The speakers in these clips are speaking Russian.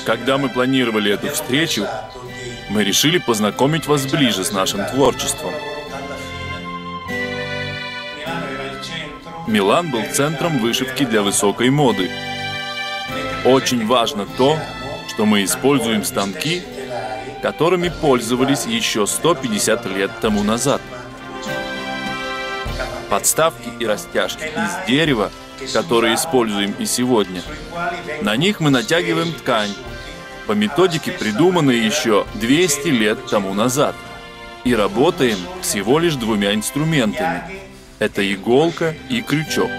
Когда мы планировали эту встречу, мы решили познакомить вас ближе с нашим творчеством. Милан был центром вышивки для высокой моды. Очень важно то, что мы используем станки, которыми пользовались еще 150 лет тому назад. Подставки и растяжки из дерева, которые используем и сегодня. На них мы натягиваем ткань, по методике, придуманной еще 200 лет тому назад. И работаем всего лишь двумя инструментами. Это иголка и крючок.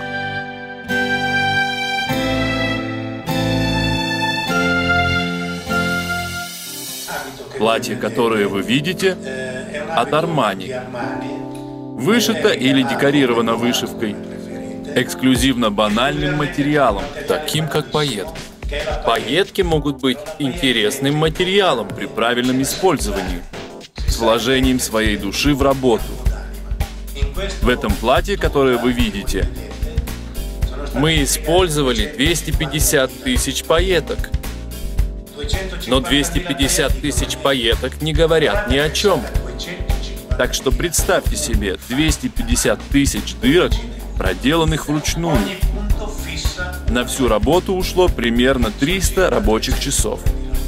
Платье, которое вы видите, от Армани. Вышито или декорировано вышивкой эксклюзивно банальным материалом, таким как пайетки. Пайетки могут быть интересным материалом при правильном использовании, с вложением своей души в работу. В этом платье, которое вы видите, мы использовали 250 тысяч пайеток. Но 250 тысяч пайеток не говорят ни о чем. Так что представьте себе 250 тысяч дырок, проделанных вручную. На всю работу ушло примерно 300 рабочих часов.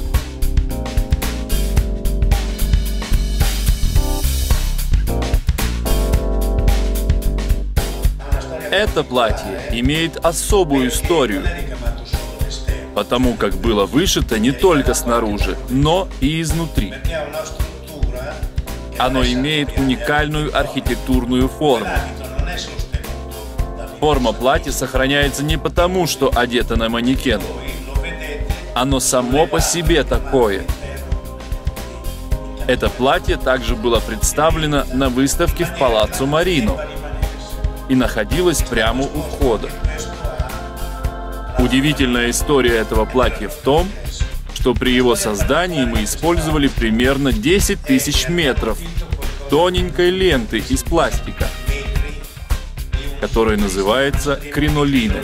Это платье имеет особую историю, потому как было вышито не только снаружи, но и изнутри. Оно имеет уникальную архитектурную форму. Форма платья сохраняется не потому, что одето на манекен. Оно само по себе такое. Это платье также было представлено на выставке в Палаццо Марино и находилось прямо у входа. Удивительная история этого платья в том, что при его создании мы использовали примерно 10 тысяч метров тоненькой ленты из пластика, которая называется кринолино,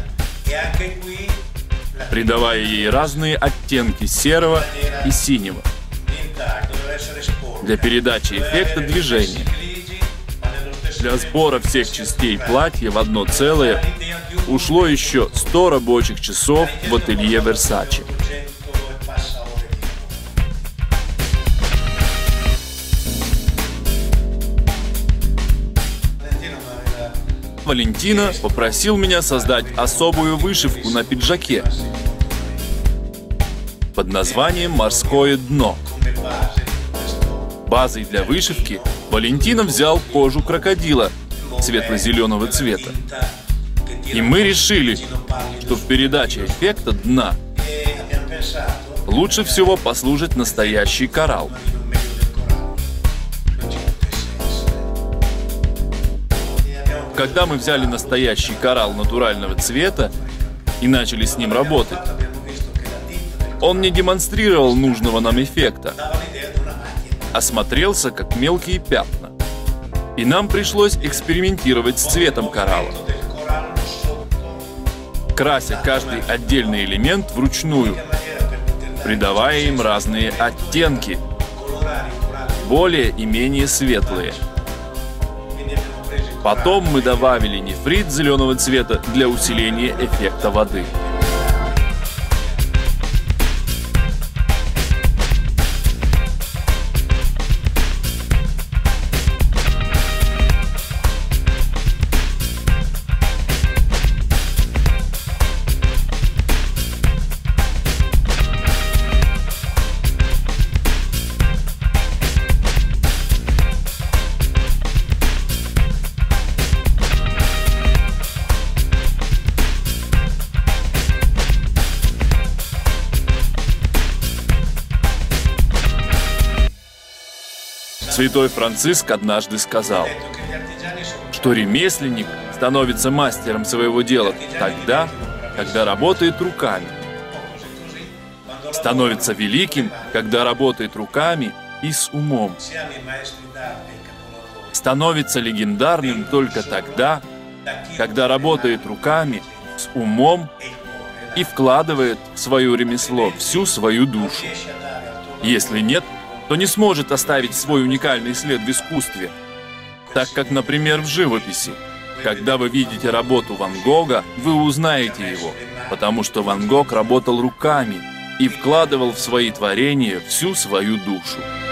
придавая ей разные оттенки серого и синего для передачи эффекта движения. Для сбора всех частей платья в одно целое ушло еще 100 рабочих часов в ателье Versace. Валентино попросил меня создать особую вышивку на пиджаке под названием «Морское дно». Базой для вышивки Валентино взял кожу крокодила светло-зеленого цвета. И мы решили, что в передаче эффекта дна лучше всего послужит настоящий коралл. Когда мы взяли настоящий коралл натурального цвета и начали с ним работать, он не демонстрировал нужного нам эффекта, а смотрелся как мелкие пятна. И нам пришлось экспериментировать с цветом коралла, крася каждый отдельный элемент вручную, придавая им разные оттенки, более и менее светлые. Потом мы добавили нефрит зеленого цвета для усиления эффекта воды. Святой Франциск однажды сказал, что ремесленник становится мастером своего дела тогда, когда работает руками. Становится великим, когда работает руками и с умом. Становится легендарным только тогда, когда работает руками, с умом и вкладывает в свое ремесло всю свою душу. Если нет, то не сможет оставить свой уникальный след в искусстве. Так как, например, в живописи. Когда вы видите работу Ван Гога, вы узнаете его, потому что Ван Гог работал руками и вкладывал в свои творения всю свою душу.